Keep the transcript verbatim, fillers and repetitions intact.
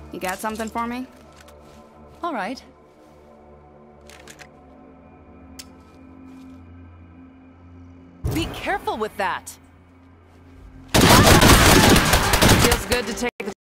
You got something for me? All right. Be careful with that! Feels good to take